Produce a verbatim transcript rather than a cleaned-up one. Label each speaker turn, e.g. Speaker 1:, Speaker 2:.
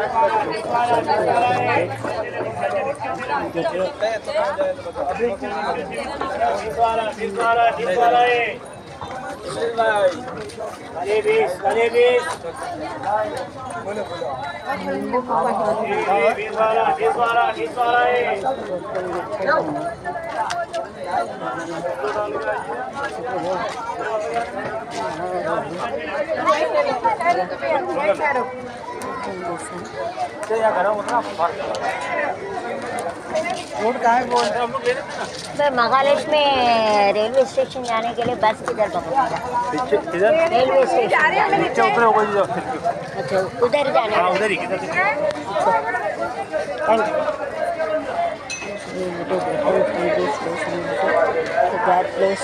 Speaker 1: अरे बीस अरे बीस बीस वाला बीस वाला बीस वाला है
Speaker 2: मैं महालक्ष्मी रेलवे स्टेशन जाने के लिए बस किधर पकड़ूंगा? रेलवे स्टेशन
Speaker 1: नीचे उतरे हो गई।
Speaker 2: अच्छा उधर जाने
Speaker 1: हाँ उधर ही किधर
Speaker 2: प्लेस